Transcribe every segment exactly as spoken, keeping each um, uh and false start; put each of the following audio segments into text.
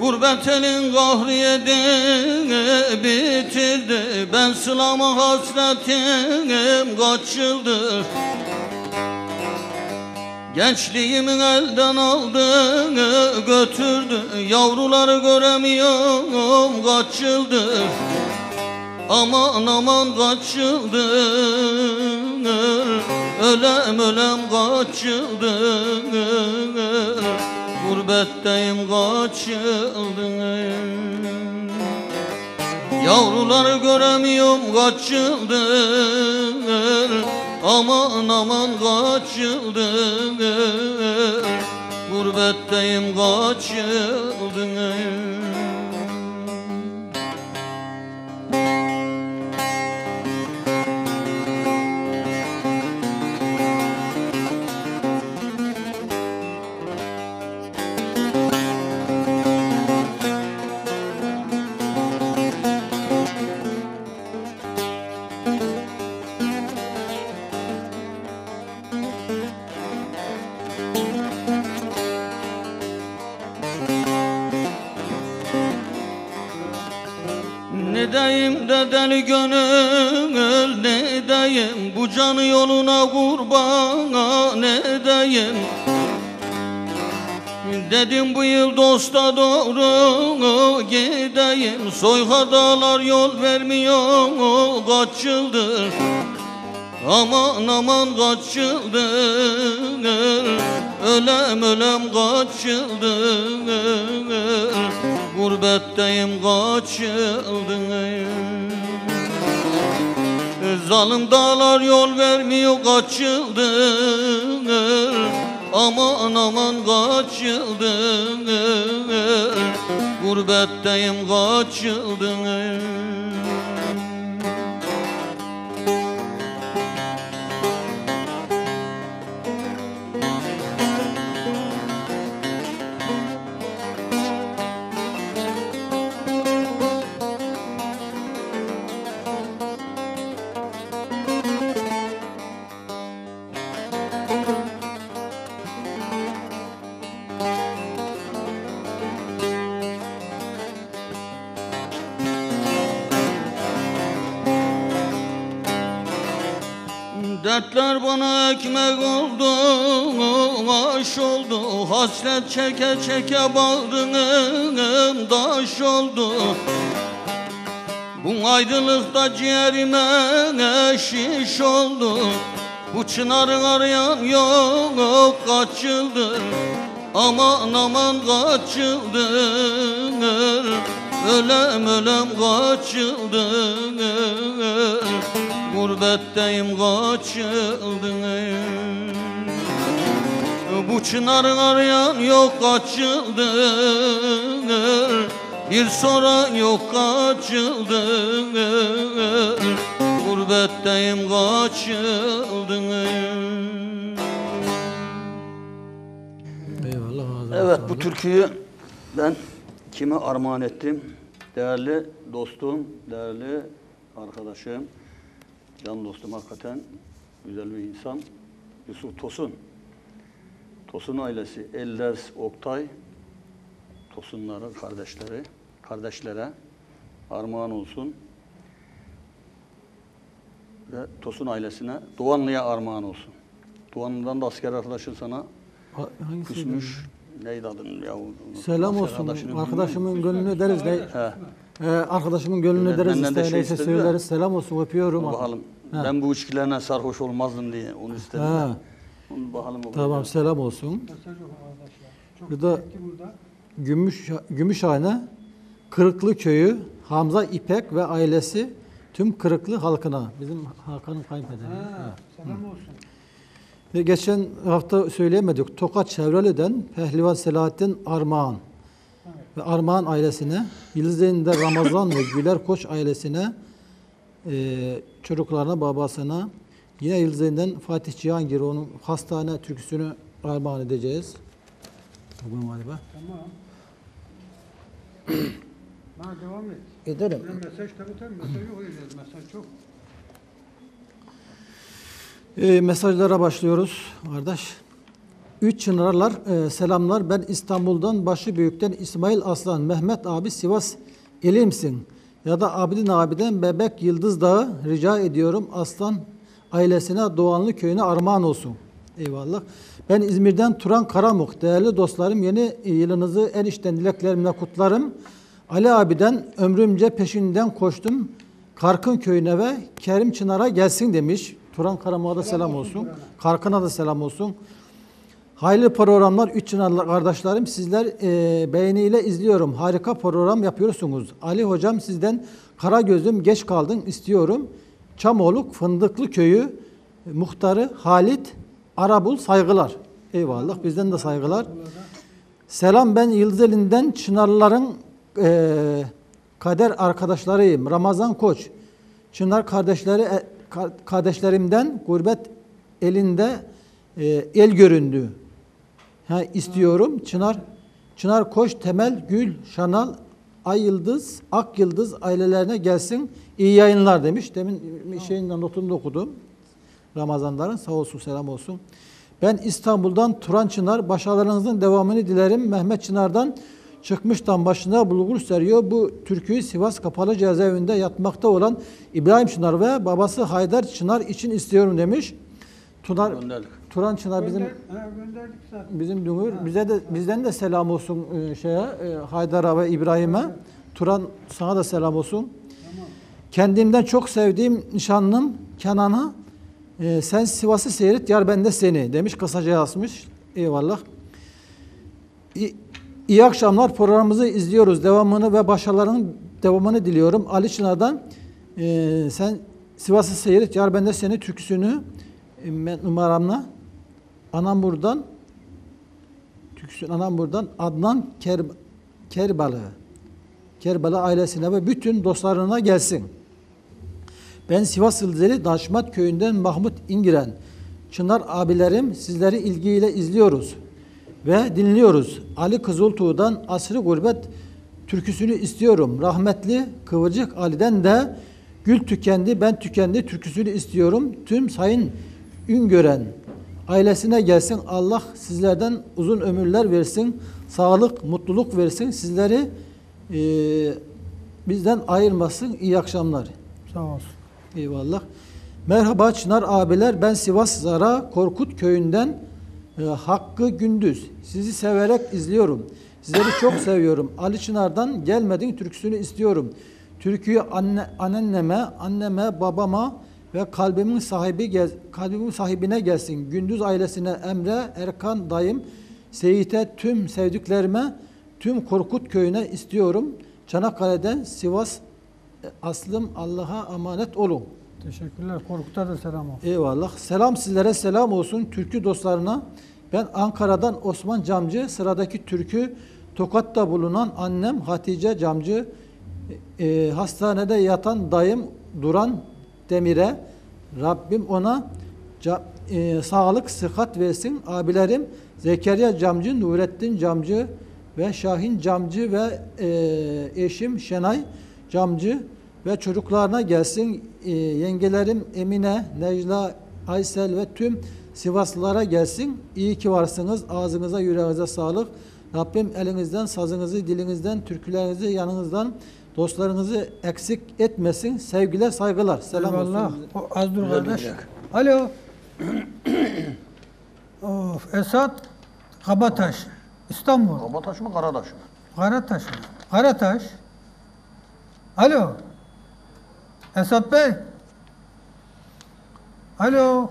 Gurbet elin kahri yedi bitirdi. Ben sılama hasretim kaç yıldır. Gençliğimin elden aldı götürdü. Yavruları göremiyorum kaç yıldır. Aman aman kaç yıldır. Ölem ölem kaç yıldır. Gurbetteyim kaç yıldır. Yavruları göremiyorum kaç yıldır. Aman aman kaç yıldır. Gurbetteyim kaç yıldır. Ne deyim de deli gönül, ne deyim bu canı yoluna kurban, ne deyim. Dedim bu yıl dosta doğru gideyim, soyka dağlar yol vermiyor kaç yıldır. Aman aman kaç yıldır. Ölem ölem kaç yıldır. Gurbetteyim kaç yıldır. Zalim dağlar yol vermiyor kaç yıldır. Aman aman kaç yıldır. Gurbetteyim kaç yıldır. Dertler bana ekmek oldu, aş oldu. Hasret çeke çeke bağrım taş oldu. Bu ayrılıkta ciğerime şiş oldu. Bu çınarı arayan yok kaç yıldır. Aman aman kaç yıldır. Ölem ölem kaç yıldır. Gurbetteyim kaç yıldır. Bu çınarı arayan yok kaç yıldır. Bir soran yok kaç yıldır. Gurbetteyim kaç yıldır. Eyvallah. Evet, bu türküyü ben kime armağan ettim? Değerli dostum, değerli arkadaşım, can dostum, hakikaten güzel bir insan. Yusuf Tosun. Tosun ailesi, Elders, Oktay, Tosunları, kardeşleri, kardeşlere armağan olsun. Ve Tosun ailesine, Doğanlı'ya armağan olsun. Doğanlı'dan da asker arkadaşın sana Hangisi küsmüş. Neydi adın ya? Selam olsun. Arkadaşımın gönlünü deriz. Ne? Ee, arkadaşımın gönlünü Evet, deriz. benden de şey neyse istedi söyleriz. de. Selam olsun. Öpüyorum. Bakalım. Ha. Ben bu içkilerine sarhoş olmazdım diye onu istedim. Ha. Onu bakalım. Tamam, ya. selam olsun. Burada Gümüş Gümüşhane Kırıklı Köyü, Hamza İpek ve ailesi tüm Kırıklı halkına. Bizim Hakan'ın kayınpederi. Ha, selam olsun. Ve geçen hafta söyleyemedik. Tokat Çevreli'den Pehlivan Selahattin Armağan evet. ve Armağan ailesine, Yıldızeli'nde Ramazan ve Güler Koç ailesine, e, çocuklarına, babasına, yine Yıldızeli'nden Fatih Cihangir, onun hastane türküsünü armağan edeceğiz. Bugün galiba. Tamam. Ha, devam et. Ederim. Ben mesaj tabii tabii mesaj yok öyle mesaj çok. E, mesajlara başlıyoruz kardeş. Üç Çınarlar e, selamlar. Ben İstanbul'dan Başıbüyük'ten İsmail Aslan. Mehmet abi Sivas ilimsin. Ya da Abidin abiden Bebek Yıldız Dağı rica ediyorum. Aslan ailesine Doğanlı köyüne armağan olsun. Eyvallah. Ben İzmir'den Turan Karamuk. Değerli dostlarım, yeni yılınızı en içten dileklerimle kutlarım. Ali abiden ömrümce peşinden koştum. Karkın köyüne ve Kerim Çınar'a gelsin demiş. Turan Karamuk'a da selam, selam olsun. olsun. Karkın'a da selam olsun. Hayırlı programlar Üç Çınarlı kardeşlerim. Sizler e, beğeniyle izliyorum. Harika program yapıyorsunuz. Ali hocam sizden Karagöz'üm geç kaldın istiyorum. Çamoluk Fındıklı Köyü muhtarı Halit Arabul saygılar. Eyvallah, bizden de saygılar. Selam, ben Yıldızeli'nden Çınarlıların e, kader arkadaşlarıyım. Ramazan Koç. Çınar kardeşleri e, kardeşlerimden gurbet elinde e, el göründü. Ha, istiyorum. Çınar Çınar Koç, Temel, Gül, Şanal, Ay Yıldız, Ak Yıldız ailelerine gelsin. İyi yayınlar demiş. Demin şeyinden notunu da okudum. Ramazanların sağ olsun, selam olsun. Ben İstanbul'dan Turan Çınar, başarılarınızın devamını dilerim. Mehmet Çınar'dan çıkmıştan başına bulgur seriyor. Bu türküyü Sivas Kapalı Cezaevinde yatmakta olan İbrahim Çınar ve babası Haydar Çınar için istiyorum demiş. Tunar, Turan Çınar bizim Gönder, gönderdik zaten. bizim Dünür. Bize de bizden de selam olsun e, şeye e, Haydar'a ve İbrahim'e. Turan, sana da selam olsun. Tamam. Kendimden çok sevdiğim nişanlım Kenan'a e, sen Sivas'ı seyret, yar ben de seni demiş, kısaca yazmış. Eyvallah. İyi, iyi akşamlar, programımızı izliyoruz. Devamını ve başarılarının devamını diliyorum. Ali Çınar'dan e, sen Sivas'ı seyret, yar ben de seni türküsünü e, numaramla Anamur'dan türküsün Anamur'dan Adnan Ker, Kerbalı Kerbala ailesine ve bütün dostlarına gelsin. Ben Sivas Yıldızeli Daşmat Köyü'nden Mahmut İngiren. Çınar abilerim, sizleri ilgiyle izliyoruz ve dinliyoruz. Ali Kızıltuğ'dan Asrı Gurbet türküsünü istiyorum. Rahmetli Kıvırcık Ali'den de Gül Tükendi, Ben Tükendi türküsünü istiyorum. Tüm sayın Üngören ailesine gelsin. Allah sizlerden uzun ömürler versin. Sağlık, mutluluk versin. Sizleri e, bizden ayırmasın. İyi akşamlar. Sağ olsun. Eyvallah. Merhaba Çınar abiler. Ben Sivas Zara Korkut Köyü'nden e, Hakkı Gündüz. Sizi severek izliyorum. Sizleri çok seviyorum. Ali Çınar'dan Gelmedin türküsünü istiyorum. Türküyü anne, anneme, anneme, babama ve kalbimin sahibi gel, kalbimin sahibine gelsin. Gündüz ailesine Emre, Erkan dayım, Seyit'e, tüm sevdiklerime, tüm Korkut Köyü'ne istiyorum. Çanakkale'den Sivas aslım, Allah'a emanet olun. Teşekkürler. Korkut'a da selam olsun. Eyvallah. Selam sizlere, selam olsun türkü dostlarına. Ben Ankara'dan Osman Camcı, sıradaki türkü Tokat'ta bulunan annem Hatice Camcı, e, hastanede yatan dayım Duran Demir'e Rabbim ona ca, e, sağlık, sıhhat versin. Abilerim Zekeriya Camcı, Nurettin Camcı ve Şahin Camcı ve e, eşim Şenay Camcı ve çocuklarına gelsin. E, yengelerim Emine, Necla, Aysel ve tüm Sivaslılara gelsin. İyi ki varsınız. Ağzınıza, yüreğinize sağlık. Rabbim elinizden, sazınızı, dilinizden, türkülerinizi yanınızdan, dostlarınızı eksik etmesin. Sevgiler, saygılar. Selam Eyvallah. olsun. O, az dur kardeş. Alo. Of, Esat Kabataş, İstanbul. Kabataş mı Karadaş mı? Karataş mı? Karataş. Alo. Esat Bey. Alo.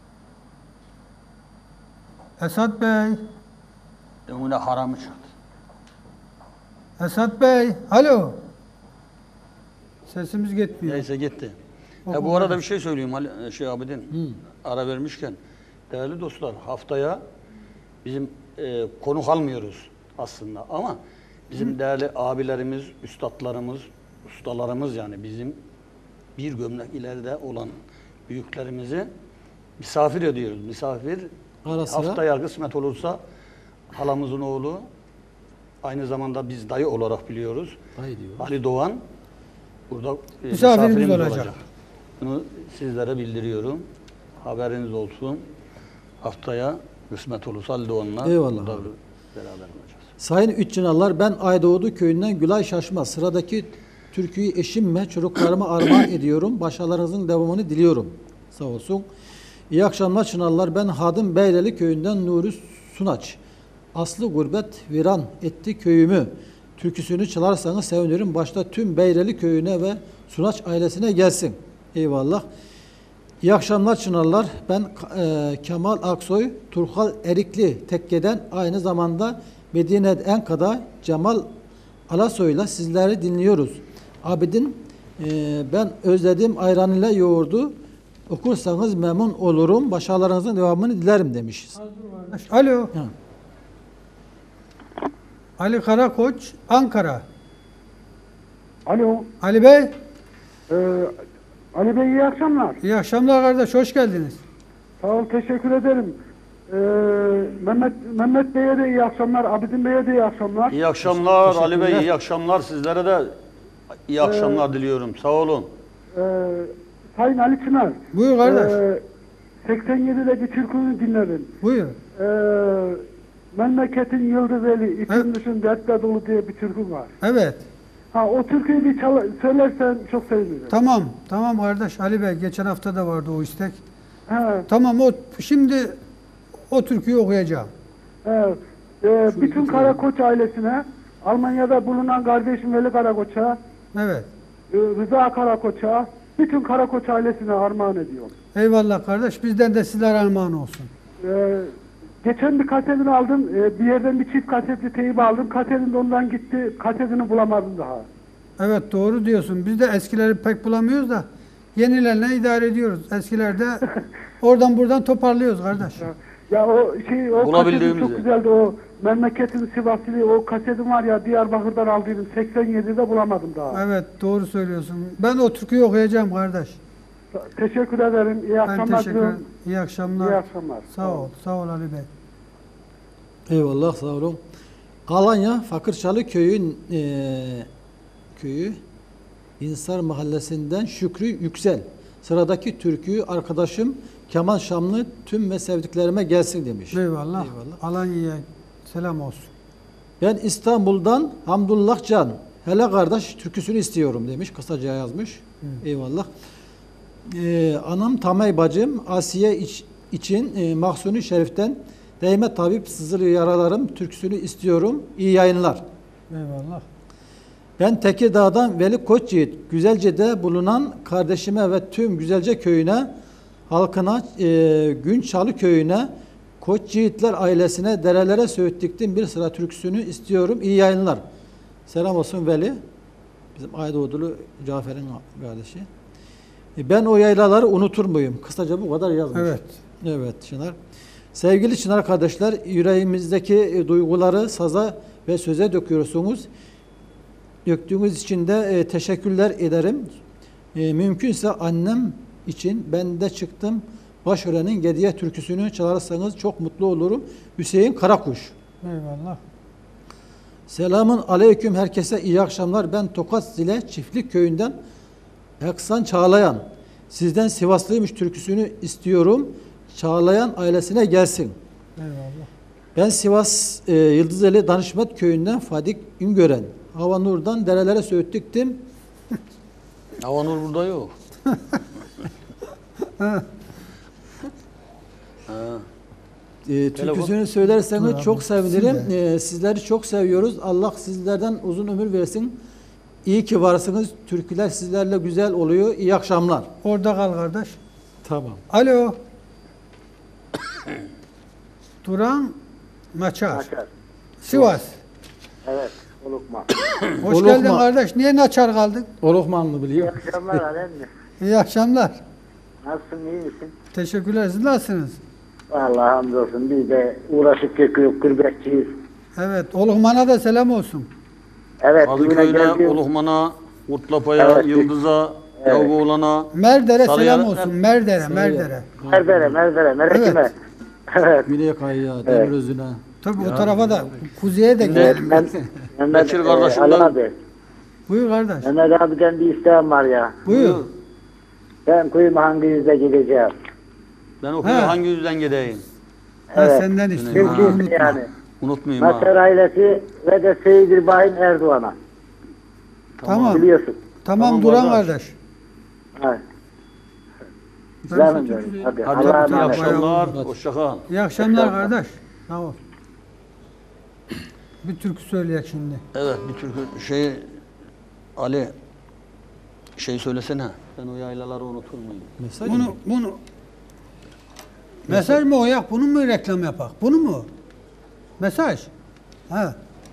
Esat Bey. Önüne haramı çıktı. Esat Bey. Alo. Sesimiz gitmiyor. Neyse gitti. O E, bu bu arada bir şey söyleyeyim Ali, şey Abidin. Ara vermişken. Değerli dostlar, haftaya bizim e, konuk almıyoruz aslında ama bizim Hı. değerli abilerimiz, üstadlarımız, ustalarımız yani bizim bir gömlek ileride olan büyüklerimizi misafir ediyoruz. Misafir Ara sıra. Haftaya kısmet olursa halamızın oğlu, aynı zamanda biz dayı olarak biliyoruz. Dayı diyor. Ali Doğan burada e, Misafirimiz misafirimiz olacak. olacak. Bunu sizlere bildiriyorum. Haberiniz olsun. Haftaya Kısmet olursa Ali Doğan'la Eyvallah burada abi. beraber olacağız. Sayın Üççınalar, ben Aydoğdu köyünden Gülay Şaşmaz. Sıradaki türküyü eşimle çocuklarıma armağan ediyorum. Başarılarınızın devamını diliyorum. Sağ olsun. İyi akşamlar Çınarlar. Ben Hadım Beyreli köyünden Nuri Sunaç. Aslı gurbet viran etti köyümü. Türküsünü çalarsanız sevinirim. Başta tüm Beyreli köyüne ve Sunaç ailesine gelsin. Eyvallah. İyi akşamlar Çınarlar. Ben e, Kemal Aksoy, Turhal Erikli Tekke'den, aynı zamanda Medine Enka'da Cemal Alasoy'la sizleri dinliyoruz. Abidin e, ben özledim ayran ile yoğurdu. Okursanız memnun olurum. Başarılarınızın devamını dilerim demiş. Alo. Ha. Ali Karakoç, Ankara. Alo, Ali Bey, e, Ali Bey iyi akşamlar. iyi akşamlar kardeş, hoş geldiniz. Sağ ol, teşekkür ederim. E, Mehmet Mehmet Bey'e de iyi akşamlar, Abidin Bey'e de iyi akşamlar. İyi akşamlar Ali Bey, Teşekkürler. iyi akşamlar. Sizlere de iyi akşamlar diliyorum. Sağ olun. E, Sayın Ali Çınar. Buyur kardeş. E, seksen yedideki türkünü dinledim. Buyur. E, Memleketin Yıldız Eli, Evet. için dışın dertle dolu diye bir türkü var. Evet. Ha, o türküyü bir çal söylersen çok sevinirim. Tamam. Tamam kardeş Ali Bey, geçen hafta da vardı o istek. He, Tamam, o şimdi o türküyü okuyacağım. evet. E, bütün Karakoç ailesine, Almanya'da bulunan kardeşim Veli Karakoç'a, Evet. Ee, Rıza Karakoç'a, bütün Karakoç ailesine armağan ediyorum. Eyvallah kardeş, bizden de sizlere armağan olsun. Ee, geçen bir kasetini aldım, ee, bir yerden bir çift kasetli teyip aldım, kasetin de ondan gitti, kasetini bulamadım daha. Evet, doğru diyorsun. Biz de eskileri pek bulamıyoruz da yenilerine idare ediyoruz. Eskilerde oradan buradan toparlıyoruz kardeş. Ya o şey, o kasetin Bulabildiğimizi. çok güzeldi, o memleketin Sivaslı, o kasetim var ya, Diyarbakır'dan aldıydım, seksen yedide bulamadım daha. Evet, doğru söylüyorsun. Ben o türküyü okuyacağım kardeş. Teşekkür ederim, iyi Ben akşamlar teşekkür ederim. diliyorum. İyi akşamlar. İyi akşamlar. Sağ ol. Sağ ol Ali Bey. Eyvallah, sağ olun. Alanya Fakırçalı köyün eee köyü İnsar Mahallesi'nden Şükrü Yüksel. Sıradaki türküyü arkadaşım Kemal Şamlı tüm ve sevdiklerime gelsin demiş. Eyvallah. Eyvallah. Alanya'ya selam olsun. Ben İstanbul'dan Hamdullah Can, hele kardeş türküsünü istiyorum demiş. Kısaca yazmış. Eyvallah. Ee, anam Tamay bacım Asiye iç- için e, Mahsuni Şerif'ten Değme Tabip Sızır Yaralarım türküsünü istiyorum. İyi yayınlar. Eyvallah. Ben Tekirdağ'dan Veli Koçyiğit, Güzelce'de bulunan kardeşime ve tüm Güzelce köyüne, halkına, e, Günçalı köyüne, Koçyiğitler ailesine, derelere söğüttüktim bir sıra türküsünü istiyorum. İyi yayınlar. Selam olsun Veli. Bizim Aydoğdulu Cafer'in kardeşi. E, ben o yaylaları unutur muyum? Kısaca bu kadar yazmış. Evet. Evet Çınar. Sevgili Çınar kardeşler, yüreğimizdeki e, duyguları saza ve söze döküyorsunuz. Döktüğünüz için de e, teşekkürler ederim. E, mümkünse annem için ben de çıktım. Başören'in Gediye türküsünü çalarsanız çok mutlu olurum. Hüseyin Karakuş. Eyvallah. Selamun aleyküm herkese iyi akşamlar. Ben Tokat Zile Çiftlik Köyü'nden Eksan Çağlayan. Sizden Sivaslıymış türküsünü istiyorum. Çağlayan ailesine gelsin. Eyvallah. Ben Sivas e, Yıldızeli Danışmet Köyü'nden Fadik Üngören. Havanur'dan derelere söğüttüktim. Havanur burada yok. Ha. E, türküsünü söylerseniz Buyur abi, çok sevinirim. söyle. E, sizleri çok seviyoruz. Allah sizlerden uzun ömür versin. İyi ki varsınız. Türküler sizlerle güzel oluyor. İyi akşamlar. Orada kal kardeş. Tamam. Alo. Duran Naçar. Naçar. Sivas. Evet, Olukma. Hoş Olukma. geldin kardeş. Niye Naçar kaldın? Olukmanlı İyi biliyor. akşamlar Alem mi? İyi akşamlar. Nasılsın, iyi misin? Teşekkürler. Siz nasılsınız? Vallahi hamdolsun, biz de uğraşıp geçiyoruz, gurbetçiyiz. Evet. Olukman'a da selam olsun. Evet, düğüne Kadıköy'de, geldim. Uluhman'a, Utlapa'ya, Evet. Yıldız'a, Evet. Yavgoğlan'a. Merdere Sarıyer- selam olsun. Merdere, Merdere. Merdere, Merdere, Merekime. Evet. Güney Kayı'ya, Demirözü'ne. Tabii o tarafa da, kuzeye de Evet. gider. Ben, Mehmet, Bekir e, kardeşimden- Ali abi, Buyur kardeş. Mehmet abiden bir isteğim var ya. Buyur. Ben kuyuma hangi yüzde gideceğim? Ben okuyorum He. hangi yüzden gideyim? Ha, Evet. senden Çünkü istiyorum. ha. Çünkü yani Unutmayayım ha. Nasser ailesi ve de Seyit İbrahim Erdoğan'a. Tamam. Biliyorsun. Tamam, Tamam Duran kardeş. kardeş. Evet. Ben Canım şu benim. türküyü- Hadi, Hadi Allah'a iyi emanet. akşamlar. Hadi. Hoşça kal. İyi akşamlar kardeş. Sağ ol. Bir türkü söyleyecek şimdi. Evet bir türkü şey Ali şey söylesene. Ben o yaylaları unutur muyum? Mesaj mı? Bunu bunu mesaj mı o yak? Bunu mu reklam yapak? Bunu mu? Mesaj. Ha.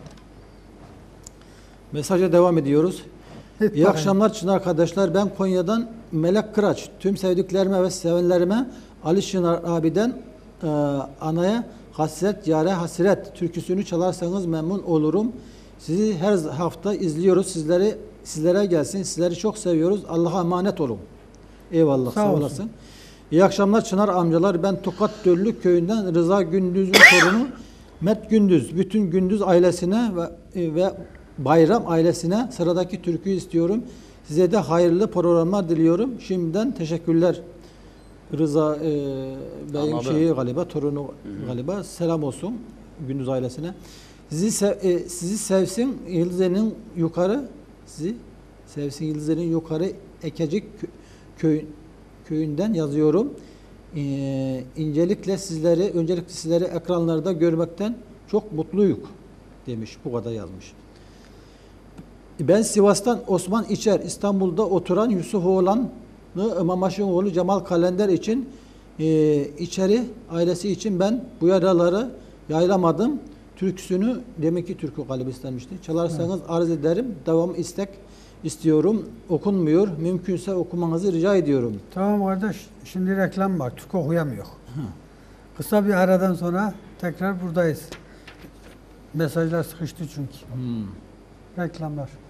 Mesaja devam ediyoruz. Hit İyi bakayım. akşamlar Çınar arkadaşlar. Ben Konya'dan Melek Kıraç. Tüm sevdiklerime ve sevenlerime Ali Çınar abiden e, anaya hasret, yare hasret türküsünü çalarsanız memnun olurum. Sizi her hafta izliyoruz. Sizleri sizlere gelsin. Sizleri çok seviyoruz. Allah'a emanet olun. Eyvallah. Sağ Sağ, olsun. olasın. İyi akşamlar Çınar amcalar. Ben Tokat Döllük köyünden Rıza Gündüz'ün torunu Met Gündüz. Bütün Gündüz ailesine ve, ve Bayram ailesine sıradaki türküyü istiyorum. Size de hayırlı programlar diliyorum. Şimdiden teşekkürler. Rıza e, Bey'in Anladım. şeyi galiba, torunu galiba. Selam olsun Gündüz ailesine. Sizi sev, e, sizi sevsin Yıldız'ın yukarı sizi sevsin Yıldız'ın yukarı Ekecik kö- köy, köyünden yazıyorum. E, incelikle sizleri öncelikle sizleri ekranlarda görmekten çok mutluyuk demiş. Bu kadar yazmış. Ben Sivas'tan Osman İçer, İstanbul'da oturan Yusuf Oğlan'ı Mamaş'ın oğlu Cemal Kalender için e, İçeri ailesi için ben bu yaraları yaylamadım. Türküsünü demek ki türkü galiba istenmişti. Çalarsanız arz ederim. Devam istek istiyorum. Okunmuyor. Mümkünse okumanızı rica ediyorum. Tamam kardeş. Şimdi reklam var. Türk okuyamıyor. Kısa bir aradan sonra tekrar buradayız. Mesajlar sıkıştı çünkü. Reklamlar.